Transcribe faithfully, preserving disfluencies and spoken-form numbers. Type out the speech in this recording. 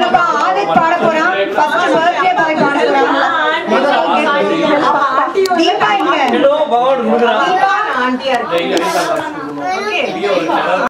அப்பா ஆதித் பாட போறான் ஃபர்ஸ்ட் பர்த்டே பாய் பாட போறான் தீபா இங்க ஹலோ பகவான் குடுக்குறான் தீபா ஆண்டியா இருக்கு ஓகே